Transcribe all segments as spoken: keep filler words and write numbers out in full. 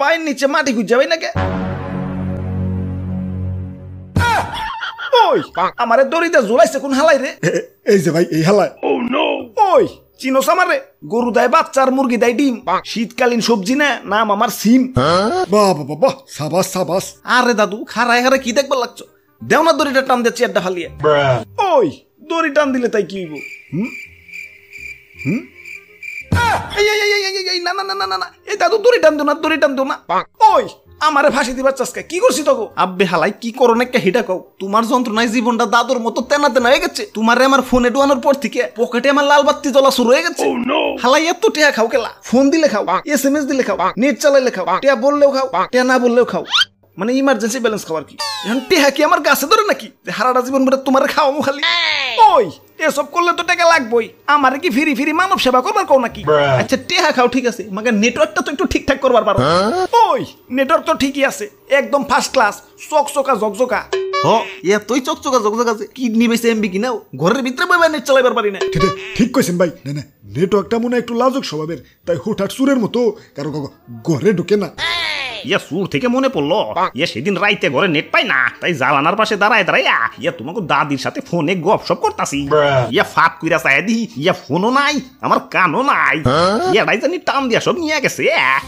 পায়ের নিচে মাটি খুঁজে যাবে নাকি? ওই আমারে দড়িতে ঝুলাইছে কোন হালাই রে? এই যে ভাই এই হালাই। ওই চিনোস আমারে? গরু দেয় বাচ্চা আর মুরগি দেয় ডিম। শীতকালীন সবজি না, নাম আমার সিম। বাহ বাহ বাহ, সাবাস সাবাস। আরে দাদু খারায় খারায় কি দেখবার লাগছো? দেও না দড়িটা টান দিয়ে চেয়ারটা ফালিয়ে। ওই দড়ি টান দিলে তাই কি হইব? হুম হুম না না না না না, এই দাদু দড়ি টান দিও না, দড়ি টান দিও না। ওই আমারে ফাঁসি দিবার চাষকা কি করছি তোকে? আব্বে হালাই কি করো না হিটা কও। তোমার যন্ত্রণায় জীবনটা দাদুর মতো তেনা তেনা হয়ে গেছে। তোমার আমার ফোনে ডুয়ানোর পর থেকে পকেটে আমার লাল বাতি জ্বলা শুরু হয়ে গেছে। হালাই এত টিয়া খাও কেলা? ফোন দিলে খাও, এস এম এস দিলে খাও, নেট চালাইলে খাও, টিয়া বললেও খাও, টিয়া না বললেও খাও। মানে ইমার্জেন্সি ব্যালেন্স খাবার কি? এখন টিয়া কি আমার গাছে ধরে নাকি হারাটা জীবন বেড়ে তোমার খাওয়াবো খালি? ওই এসব করলে তো টাকা লাগবেই। আমারে কি ফিরি ফিরি মানব সেবা করবার কও নাকি? আচ্ছা টেহা খাও ঠিক আছে, মাগে নেটওয়ার্কটা তো একটু ঠিকঠাক করবার পারো। ওই নেটওয়ার্ক তো ঠিকই আছে, একদম ফার্স্ট ক্লাস, চকচকা জকজকা। হ এতই চকচকা জকজকা আছে কিডনি বেশি এমবি কিনাও ঘরের ভিতরে বইবা নেট চালাইবার পারি না। ঠিক ঠিক কইছেন ভাই। না না নেটওয়ার্কটা মনে একটু লাজুক স্বভাবের, তাই হুটহাট সুরের মতো কারো ঘরে ঢুকে না। ইয়া সুর থেকে মনে পড়লো, ইয়া সেদিন রাইতে ঘরে নেট পাই না, তাই জালানার পাশে দাঁড়ায় দাঁড়ায় ইয়া তোমাকে দাদির সাথে ফোনে গপসপ করতাছি। ইয়া ফাত কইরা চাই দি, ইয়া ফোনও নাই আমার কানও নাই, ইয়াটাই জানি টান দিয়া সব নিয়ে গেছে।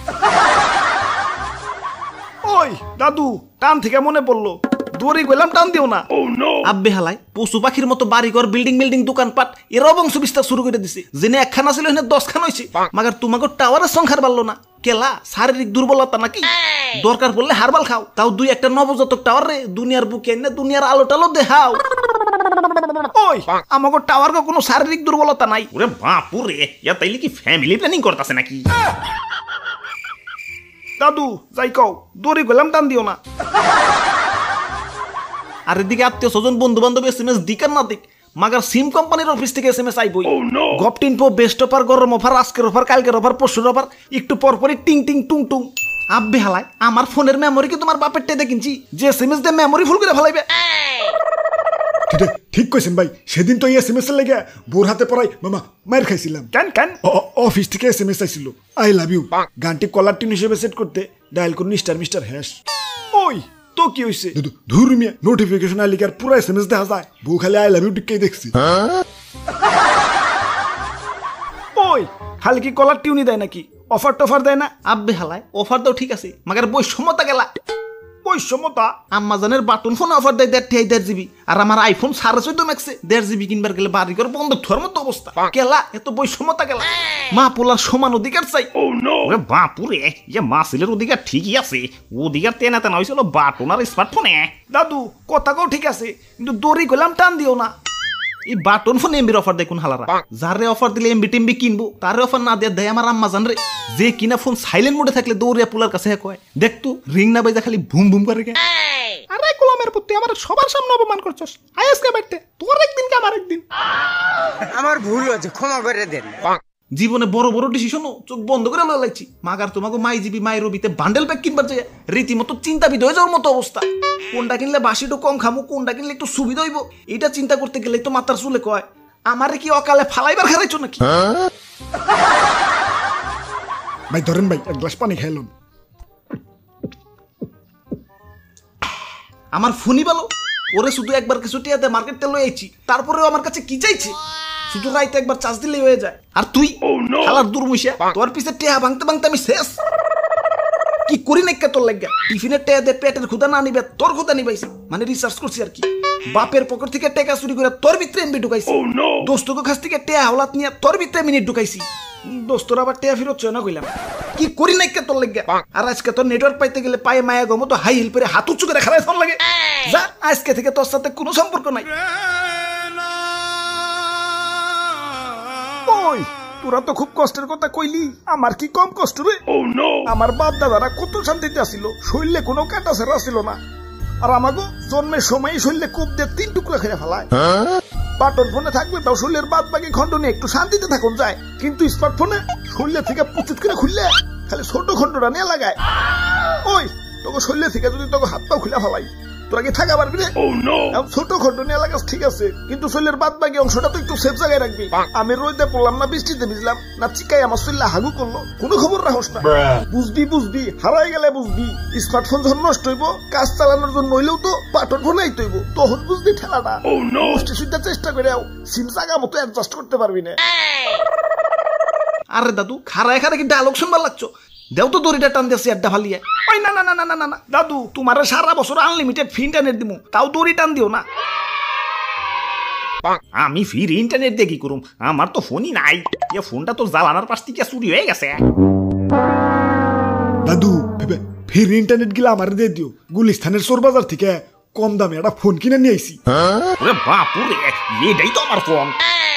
ওই দাদু টান থেকে মনে পড়লো, দড়ি গেলাম টান দিও না। আব্বে হালাই পশু পাখির মতো বাড়িঘর বিল্ডিং বিল্ডিং দোকানপাট এরাও বংশ বিস্তার শুরু করে দিছে। জেনে একখানা ছিল এখানে দশখান হয়েছে, মাগার তোমাকে টাওয়ারের সংখ্যার বাড়লো না কেলা? শারীরিক দুর্বলতা নাকি? দরকার পড়লে হারবাল খাও, তাও দুই একটা নবজাতক টাওয়ার রে দুনিয়ার বুকে এনে দুনিয়ার আলো টালো দেখাও। ওই আমাকে টাওয়ার কোনো শারীরিক দুর্বলতা নাই। ওরে বাপুরে, ইয়া তাইলে কি ফ্যামিলি প্ল্যানিং করতেছে নাকি? দাদু যাই কও, দড়ি গেলাম টান দিও না। আর এদিকে আত্মীয় স্বজন বন্ধু বান্ধব এস এম এস দিক আর না দিক, মাগার সিম কোম্পানির অফিস থেকে এস এম এস আইবই। গপ টিনপো বেস্ট অফার, গরম অফার, আজকের অফার, কালকের অফার, পরশুর অফার, একটু পরপরই টিং টিং টুং টুং। আব্বে হালাই আমার ফোনের মেমোরি কি তোমার বাপের টেদে কিনছি যে এস এম এস দিয়ে মেমোরি ফুল করে ফেলাইবে? ঠিক কইছেন ভাই। সেদিন তো এস এম এস এর লেগে বোর হাতে পড়াই মামা মায়ের খাইছিলাম। কেন কেন? অফিস থেকে এস এম এস আইছিল, আই লাভ ইউ গানটি কলার টিন হিসেবে সেট করতে ডায়াল করুন স্টার মিস্টার হ্যাশ। ওই তো কি হইছে? ধুর মিয়া নোটিফিকেশন আইলে আর পুরো এস এম এস দেখা যায়, বউ খালি আই লাভ ইউ টিকেই দেখছি। ওই খালি কি কলার টিউনি দেয় নাকি? অফার টফার দেয় না? আব্বে হালায় অফার দাও ঠিক আছে, মাগার বৈষম্যতা গেলা। বৈষম্যতা? আম্মাজানের বাটন ফোন অফার দেয় দেড় ঠাই দেড় জিবি, আর আমার আইফোন সাড়ে চোদ্দ ম্যাক্সে দেড় জিবি কিনবার গেলে বাড়ি করে বন্ধ থর মতো অবস্থা। কেলা এত বৈষম্যতা গেলা? মা পোলার সমান অধিকার চাই। ওরে বাপুরে, ইয়া মা ছেলের অধিকার ঠিকই আছে, অধিকার তেনা তেনা হয়েছিল বাটন আর স্মার্টফোনে। দাদু কথা কও ঠিক আছে, কিন্তু দড়ি গেলাম টান দিও না। এই বাটন ফোন এমবির অফার দেখুন হালারা, যারে অফার দিলে এমবি টেমবি কিনবো তারে অফার না দিয়ে দেয় আমার আম্মা জান রে। যে কিনা ফোন সাইলেন্ট মোডে থাকলে দৌড়িয়া পুলার কাছে কয় দেখতো রিং না বাইজা খালি ভুম ভুম করে। আরে গোলামের পুত্র আমার সবার সামনে অপমান করছস, আইএসকে বাইতে তোর একদিন কে আমার একদিন। আমার ভুল হয়েছে, ক্ষমা করে দেন। জীবনে বড় বড় ডিসিশনও চোখ বন্ধ করে লাইছি। মাগার তোমাকে মাই জিবি মাই রবিতে বান্ডেল প্যাক কিনবার যায় রীতিমতো চিন্তাবিদ হয়ে যাওয়ার মতো অবস্থা। কোনটা কিনলে বাসিটা কম খামু, কোনটা কিনলে একটু সুবিধা হইব, এটা চিন্তা করতে গেলে তো মাথার চুলে কয় আমারে কি অকালে ফালাইবার খারাইছো নাকি? ভাই ধরেন ভাই এক গ্লাস পানি খাইলাম। আমার ফোনই ভালো, ওরে শুধু একবার কিছু টিয়াতে মার্কেট তেল লইছি, তারপরেও আমার কাছে কি চাইছে? শুধু রাইতে একবার চার্জ দিলেই হয়ে যায়। আর তুই হালার দুর্মুষিয়া, তোর পিছে টেহা ভাঙতে ভাঙতে আমি শেষ। কি করি নাকি তোর লাগা? টিফিনের টেহা দে পেটের ক্ষুদা না নিবে, তোর ক্ষুদা নিবাইছি, মানে রিসার্চ করছি আর কি। বাপের পকেট থেকে টেকা চুরি করে তোর ভিতরে এমবি ঢুকাইছি, দোস্তকে কাছ থেকে টেহা হাওলাত নিয়ে তোর ভিতরে মিনিট ঢুকাইছি, দোস্তর আবার টেহা ফেরত চয় না কইলাম। কি করি নাকি তোর লাগা? আর আজকে তোর নেটওয়ার্ক পাইতে গেলে পায়ে মায়া গমো তো হাই হিল পরে হাত উঁচু করে খারাই ফোন লাগে। যা আজকে থেকে তোর সাথে কোনো সম্পর্ক নাই। ওই তোরা তো খুব কষ্টের কথা কইলি, আমার কি কম কষ্ট রে? আমার বাপ দাদারা কত শান্তিতে আসিল, শরীরে কোনো কাটা ছেঁড়া ছিল না। আর আমাকে জন্মের সময় শরীরে কূপ দিয়ে তিন টুকরা খেয়ে ফেলায়। বাটন ফোনে থাকবে তাও শরীরের বাদ বাকি খন্ড নিয়ে একটু শান্তিতে থাকুন যায়, কিন্তু স্মার্টফোনে শরীরে থেকে পুচুত করে খুললে খালি ছোট খন্ডটা নিয়ে লাগায়। ওই তোকে শরীরে থেকে যদি তোকে হাত পাও খুলে ফেলাই, তোরা কি থাকা পারবি রে? এখন ছোট খন্ডনি এলাকা ঠিক আছে, কিন্তু শরীরের বাদ বাকি অংশটা তো একটু সেফ জায়গায় রাখবি। আমি রোদে পড়লাম না বৃষ্টিতে ভিজলাম না চিকাই আমার শরীরে হাগু করলো, কোনো খবর রাখস না। বুঝবি বুঝবি হারাই গেলে বুঝবি। স্মার্টফোন যখন নষ্ট হইব, কাজ চালানোর জন্য হইলেও তো বাটন ফোন আইতে হইব, তখন বুঝবি ঠেলাটা। বুঝতে সুদ্ধা চেষ্টা করে সিম জায়গা মতো অ্যাডজাস্ট করতে পারবি না। আরে দাদু খারায় খারা কি ডায়লগ শুনবার লাগছো? দেও তো দড়িটা টান দিয়েছি আড্ডা ফালিয়ে। ওই না না না না না না দাদু, তোমার সারা বছর আনলিমিটেড ফ্রি ইন্টারনেট দিমু, তাও দড়ি টান দিও না। আমি ফ্রি ইন্টারনেট দিয়ে কি করুম? আমার তো ফোনই নাই। এ ফোনটা তো জ্বালানোর পাশ থেকে চুরি হয়ে গেছে। দাদু ভেবে ফির ইন্টারনেট গিলা আমার দিয়ে দিও। গুলিস্তানের চোর বাজার থেকে কম দামে একটা ফোন কিনে নিয়ে আইছি। ওরে বাপুরে, এটাই তো আমার ফোন।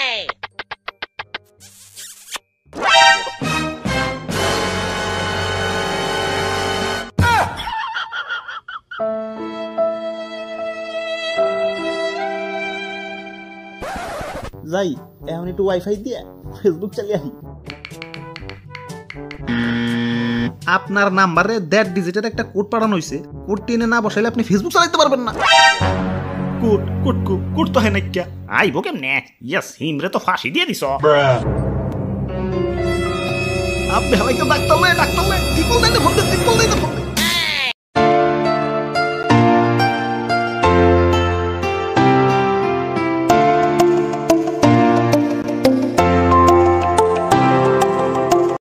যাই এখন একটু ওয়াইফাই দিয়ে ফেসবুক চালিয়ে আসি। আপনার নাম্বারে দেড় ডিজিটের একটা কোড পাঠানো হয়েছে, কোডটি এনে না বসাইলে আপনি ফেসবুক চালাতে পারবেন না। কোড কোড কোড তো হয় না কে আইব কেমনে? ইয়েস হিমরে তো ফাঁসি দিয়ে দিছ। আপনি হালাইকে ডাক্তার লে ডাক্তার লে ঠিক বলতে ফোন দে ঠিক বলতে ফোন